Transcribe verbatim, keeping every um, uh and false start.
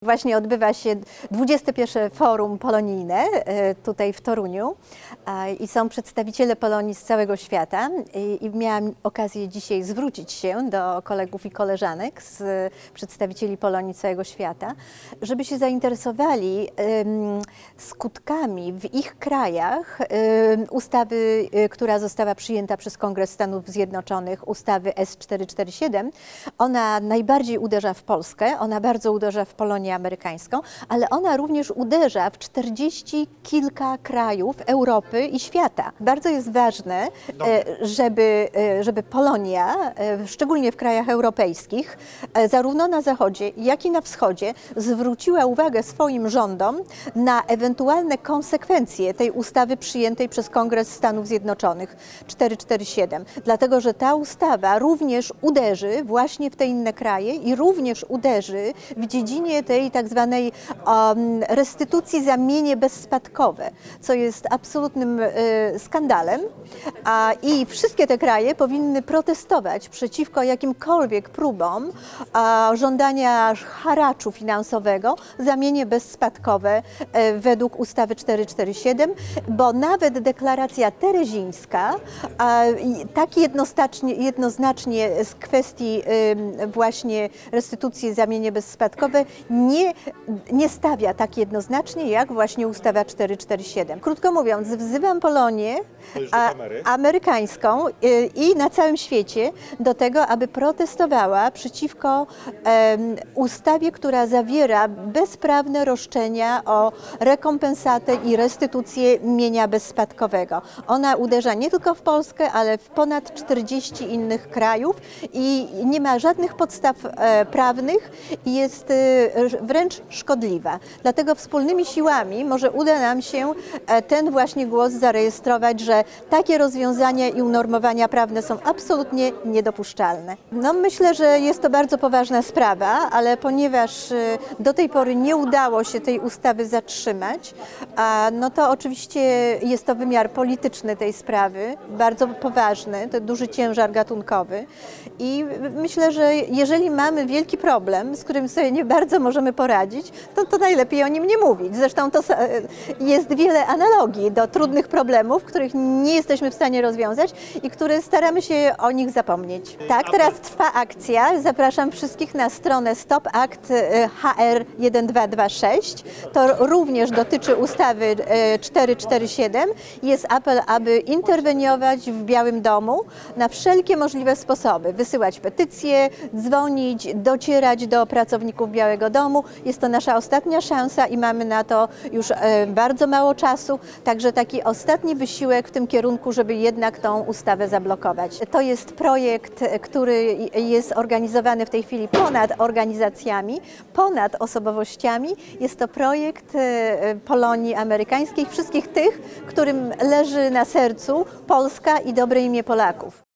Właśnie odbywa się dwudzieste pierwsze Forum Polonijne tutaj w Toruniu i są przedstawiciele Polonii z całego świata i miałam okazję dzisiaj zwrócić się do kolegów i koleżanek z przedstawicieli Polonii całego świata, żeby się zainteresowali skutkami w ich krajach ustawy, która została przyjęta przez Kongres Stanów Zjednoczonych, ustawy S czterysta czterdzieści siedem. Ona najbardziej uderza w Polskę, ona bardzo uderza w Polonię amerykańską, ale ona również uderza w czterdzieści kilka krajów Europy i świata. Bardzo jest ważne, żeby, żeby Polonia, szczególnie w krajach europejskich, zarówno na zachodzie, jak i na wschodzie, zwróciła uwagę swoim rządom na ewentualne konsekwencje tej ustawy przyjętej przez Kongres Stanów Zjednoczonych czterysta czterdzieści siedem. Dlatego, że ta ustawa również uderzy właśnie w te inne kraje i również uderzy w dziedzinie tej tak zwanej um, restytucji za mienie bezspadkowe, co jest absolutnym y, skandalem. A, I wszystkie te kraje powinny protestować przeciwko jakimkolwiek próbom a, żądania haraczu finansowego za mienie bezspadkowe y, według ustawy czterysta czterdzieści siedem, bo nawet deklaracja terezińska a, tak jednoznacznie, jednoznacznie z kwestii y, właśnie restytucji za mienie bezspadkowe nie, nie stawia tak jednoznacznie jak właśnie ustawa czterysta czterdzieści siedem. Krótko mówiąc, wzywam Polonię a, amerykańską i, i na całym świecie do tego, aby protestowała przeciwko um, ustawie, która zawiera bezprawne roszczenia o rekompensatę i restytucję mienia bezspadkowego. Ona uderza nie tylko w Polskę, ale w ponad czterdzieści innych krajów i nie ma żadnych podstaw e, prawnych i jest e, wręcz szkodliwa. Dlatego wspólnymi siłami może uda nam się e, ten właśnie głos zarejestrować, że takie rozwiązania i unormowania prawne są absolutnie niedopuszczalne. No, myślę, że jest to bardzo poważna sprawa, ale ponieważ e, do tej pory nie udało się tej ustawy zatrzymać, a, no to oczywiście jest to wymiar polityczny tej sprawy, bardzo poważny, to duży ciężar gatunkowy i myślę, że jeżeli mamy wielki problem, z którym sobie nie bardzo możemy poradzić, to, to najlepiej o nim nie mówić. Zresztą to jest wiele analogii do trudnych problemów, których nie jesteśmy w stanie rozwiązać i które staramy się o nich zapomnieć. Tak, teraz trwa akcja. Zapraszam wszystkich na stronę Stop Act H R jeden dwa dwa sześć. To również dotyczy ustawy czterysta czterdzieści siedem. Jest apel, aby interweniować w Białym Domu na wszelkie możliwe sposoby. Wysyłać petycje, dzwonić, docierać do pracowników Białego Domu. Jest to nasza ostatnia szansa i mamy na to już bardzo mało czasu. Także taki ostatni wysiłek w tym kierunku, żeby jednak tą ustawę zablokować. To jest projekt, który jest organizowany w tej chwili ponad organizacjami, ponad osobowościami. Jest to projekt Polonii amerykańskiej, wszystkich tych, którym leży na sercu Polska i dobre imię Polaków.